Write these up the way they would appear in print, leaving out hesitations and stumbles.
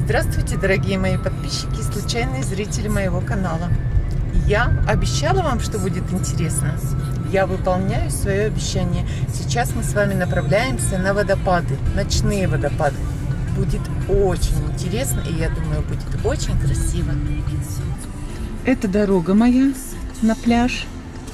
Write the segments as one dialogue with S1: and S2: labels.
S1: Здравствуйте, дорогие мои подписчики и случайные зрители моего канала. Я обещала вам, что будет интересно. Я выполняю свое обещание. Сейчас мы с вами направляемся на водопады, ночные водопады. Будет очень интересно, и я думаю, будет очень красиво. Это дорога моя на пляж.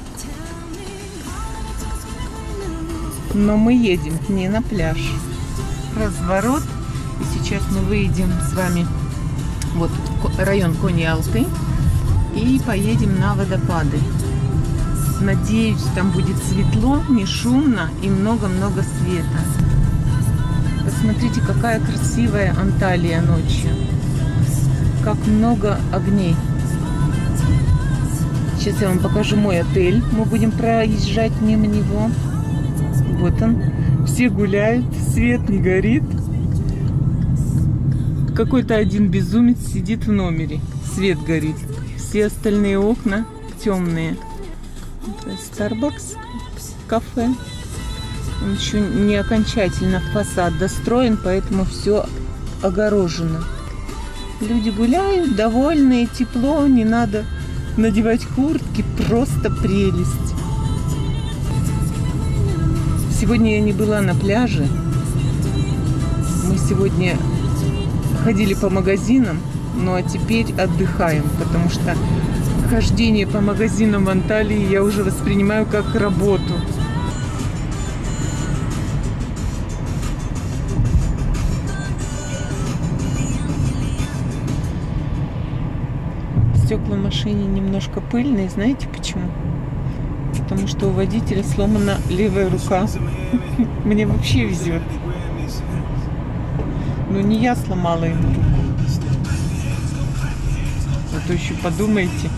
S1: Но мы едем не на пляж. Разворот. И сейчас мы выйдем с вами вот в район Кони-Алты и поедем на водопады. Надеюсь, там будет светло, не шумно и много-много света. Посмотрите, какая красивая Анталия ночью. Как много огней. Сейчас я вам покажу мой отель. Мы будем проезжать мимо него. Вот он. Все гуляют, свет не горит. Какой-то один безумец сидит в номере. Свет горит. Все остальные окна темные. Starbucks кафе. Он еще не окончательно фасад достроен, поэтому все огорожено. Люди гуляют, довольные, тепло, не надо надевать куртки. Просто прелесть. Сегодня я не была на пляже. Мы сегодня ходили по магазинам, ну а теперь отдыхаем, потому что хождение по магазинам в Анталии я уже воспринимаю как работу. Стекла в машине немножко пыльные, знаете почему? Потому что у водителя сломана левая рука. Мне вообще везет. Но не я сломала ему руку. А то еще подумайте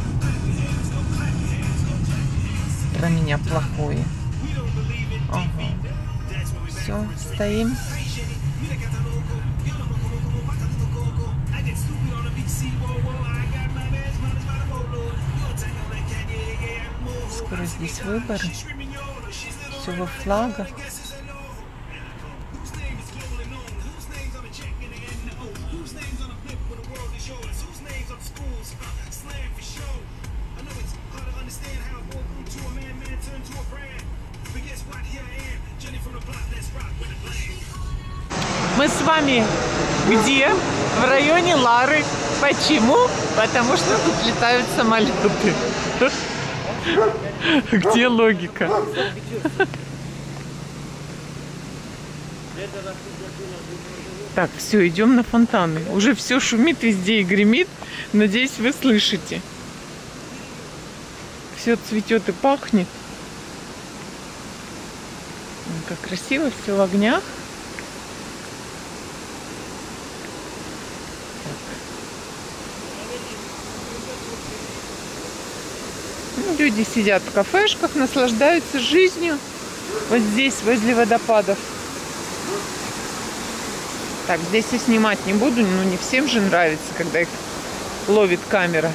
S1: про меня плохое. Ага. Все, стоим. Скоро здесь выборы. Все во флагах. Мы с вами где? В районе Лары. Почему? Потому что тут летают самолеты. Где логика? Так, все, идем на фонтаны. Уже все шумит везде и гремит. Надеюсь, вы слышите. Все цветет и пахнет. Как красиво, все в огнях. Люди сидят в кафешках, наслаждаются жизнью. Вот здесь, возле водопадов. Так, здесь я снимать не буду, но не всем же нравится, когда их ловит камера.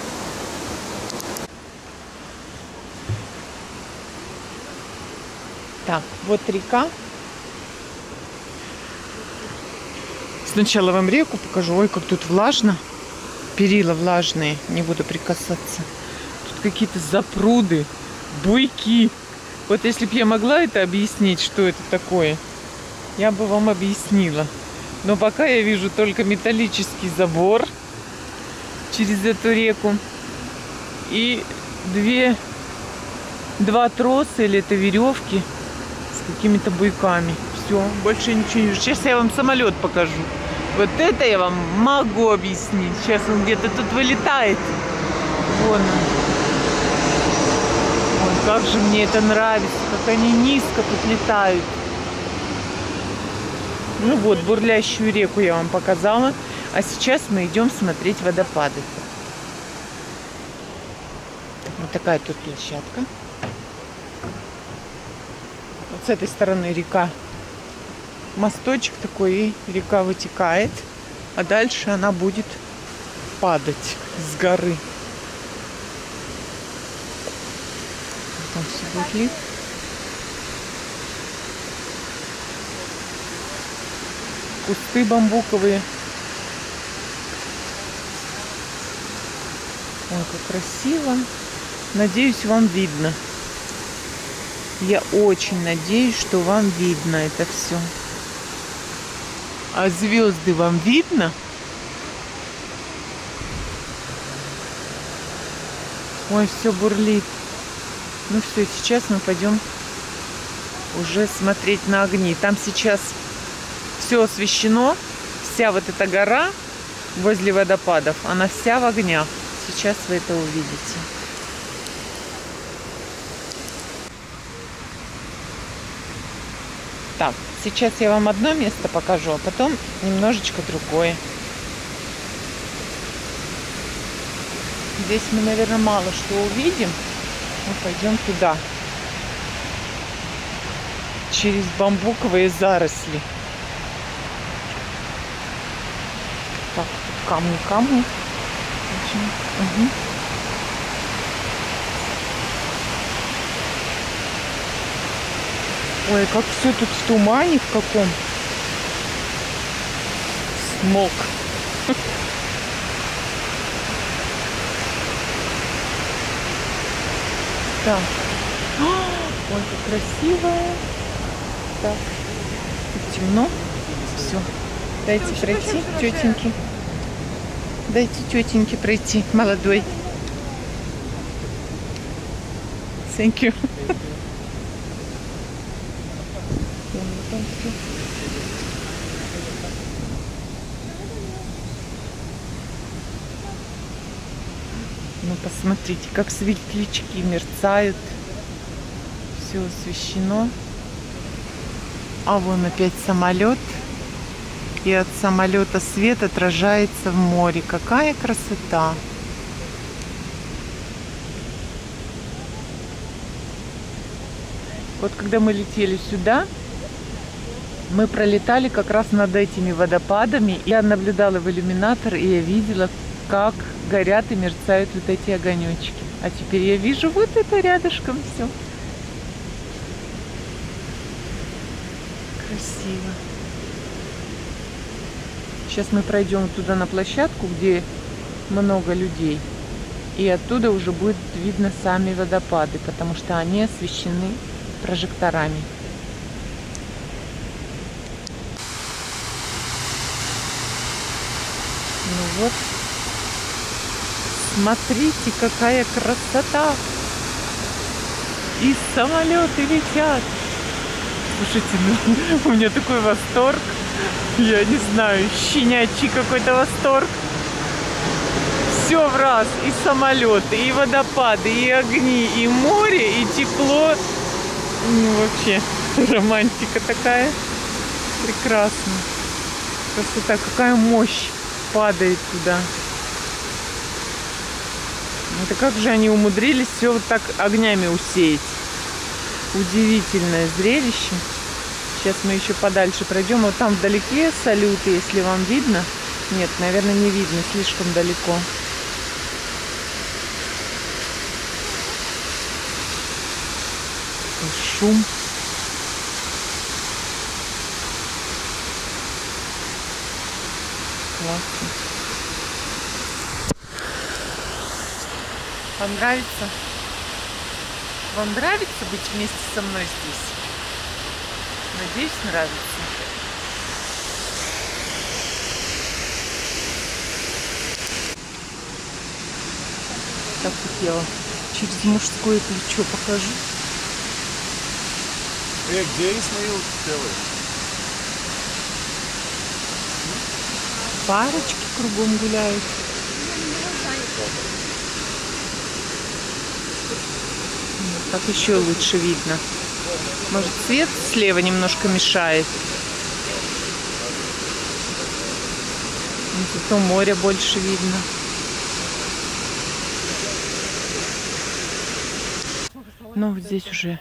S1: Так, вот река. Сначала вам реку покажу. Ой, как тут влажно. Перила влажные, не буду прикасаться. Какие-то запруды, буйки. Вот если бы я могла это объяснить, что это такое, я бы вам объяснила. Но пока я вижу только металлический забор через эту реку и два троса, или это веревки с какими-то буйками. Все, больше ничего не вижу. Сейчас я вам самолет покажу. Вот это я вам могу объяснить. Сейчас он где-то тут вылетает. Вон он. Как же мне это нравится, как они низко тут летают. Ну вот, бурлящую реку я вам показала. А сейчас мы идем смотреть водопады. Вот такая тут площадка. Вот с этой стороны река. Мосточек такой, и река вытекает. А дальше она будет падать с горы. Там все будет лифт. кусты бамбуковые. Ой, как красиво. Надеюсь, вам видно. Я очень надеюсь, что вам видно это все. А звезды вам видно? Ой, все бурлит. Ну все, сейчас мы пойдем уже смотреть на огни. Там сейчас все освещено. Вся вот эта гора возле водопадов, она вся в огнях. Сейчас вы это увидите. Так, сейчас я вам одно место покажу, а потом немножечко другое. Здесь мы, наверное, мало что увидим. Мы пойдем туда. Через бамбуковые заросли. Так, тут камни. Угу. Ой, как все тут в тумане в каком. Смог. Так. Ой, как красиво. Так. Тут темно. Все. Дайте пройти, тетеньки. Дайте тетеньке пройти, молодой. Thank you. Ну, посмотрите, как светлячки мерцают. Все освещено. А вон опять самолет. И от самолета свет отражается в море. Какая красота! Вот когда мы летели сюда, мы пролетали как раз над этими водопадами. Я наблюдала в иллюминатор, и я видела, как горят и мерцают вот эти огонечки. А теперь я вижу вот это рядышком все. Красиво. Сейчас мы пройдем туда на площадку, где много людей. И оттуда уже будет видно сами водопады, потому что они освещены прожекторами. Ну вот. Смотрите, какая красота! И самолеты летят. Слушайте, ну, у меня такой восторг. Я не знаю, щенячий какой-то восторг. Все в раз. И самолеты, и водопады, и огни, и море, и тепло. Ну, вообще, романтика такая. Прекрасно. Красота, какая мощь падает туда. Это как же они умудрились все вот так огнями усеять. Удивительное зрелище. Сейчас мы еще подальше пройдем. Вот там вдалеке салюты, если вам видно. Нет, наверное, не видно, слишком далеко. Шум. Классно. Вам нравится? Вам нравится быть вместе со мной здесь? Надеюсь, нравится. Так вот я вам через мужское плечо покажу.
S2: Где Исмаил делает?
S1: Парочки кругом гуляют. Так еще лучше видно. Может, свет слева немножко мешает. Зато море больше видно. Но вот здесь уже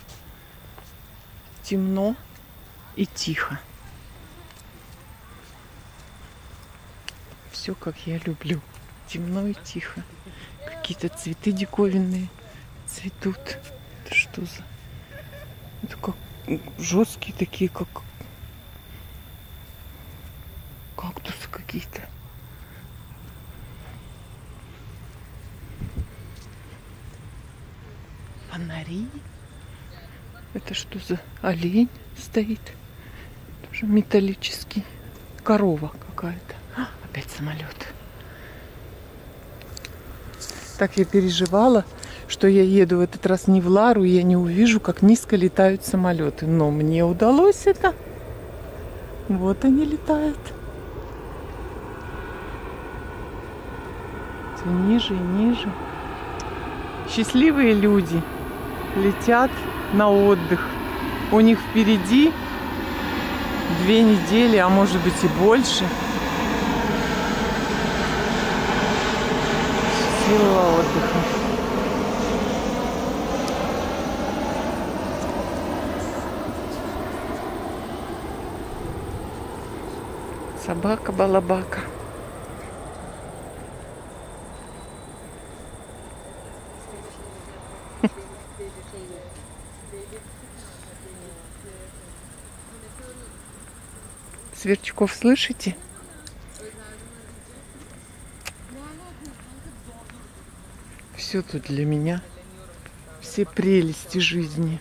S1: темно и тихо. Все, как я люблю. Темно и тихо. Какие-то цветы диковинные цветут. Это что за... Это как жесткие такие, как кактусы какие-то. Фонари. Это что за олень стоит? Тоже металлический. Корова какая-то. Опять самолет. Так я переживала, что я еду в этот раз не в Лару, и я не увижу, как низко летают самолеты. Но мне удалось это. Вот они летают. Все ниже и ниже. Счастливые люди летят на отдых. У них впереди 2 недели, а может быть и больше. Счастливого отдыха. Собака-балабака. Сверчков слышите? Все тут для меня. Все прелести жизни.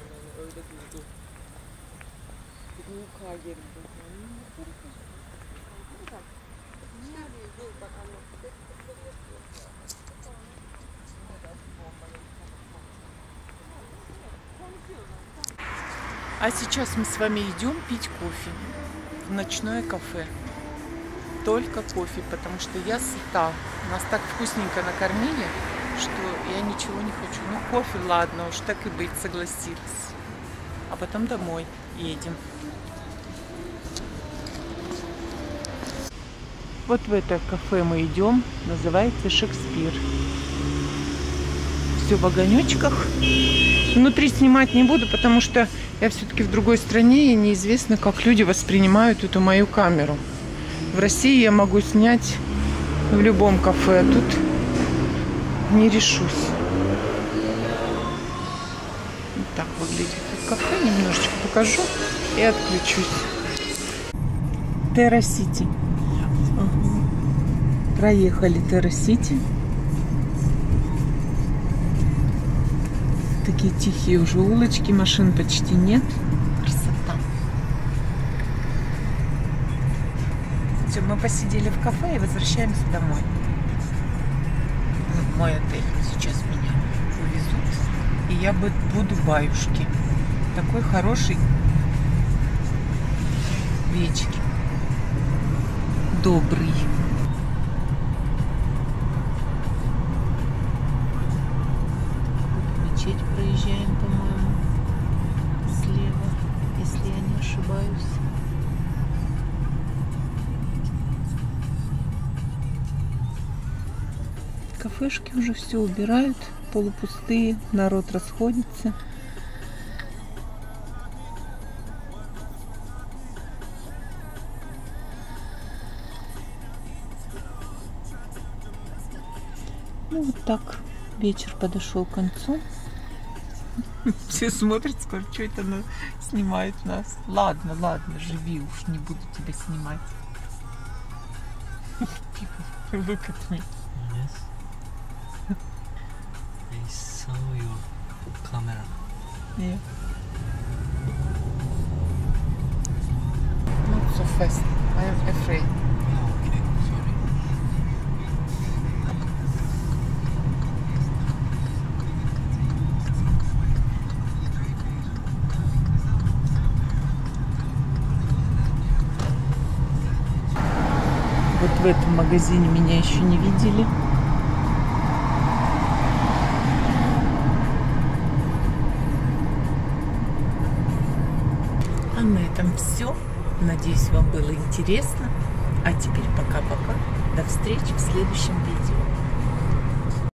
S1: А сейчас мы с вами идем пить кофе в ночное кафе. Только кофе, потому что я сыта. Нас так вкусненько накормили, что я ничего не хочу. Ну, кофе, ладно, уж так и быть, согласилась. А потом домой едем. Вот в это кафе мы идем. Называется Шекспир. Все в огонечках. Внутри снимать не буду, потому что я все-таки в другой стране, и неизвестно, как люди воспринимают эту мою камеру. В России я могу снять в любом кафе, а тут не решусь. Вот так выглядит кафе. Немножечко покажу и отключусь. Терра-Сити. Проехали Терра-Сити. Такие тихие уже улочки, машин почти нет. Красота. Все, мы посидели в кафе и возвращаемся домой. В мой отель сейчас меня увезут. И я буду баюшки. Такой хороший вечер. Добрый. Проезжаем, по-моему, слева, если я не ошибаюсь. Кафешки уже все убирают, полупустые, народ расходится. Ну вот так вечер подошел к концу. Все смотрят, скоро что это она снимает нас. Ладно, ладно, живи уж, не буду тебя снимать. Look at me.
S3: Yes. I saw your camera.
S1: Yeah. Not so fast. I am afraid.
S3: Oh, okay, sorry.
S1: Вот в этом магазине меня еще не видели. А на этом все. Надеюсь, вам было интересно. А теперь пока-пока. До встречи в следующем видео.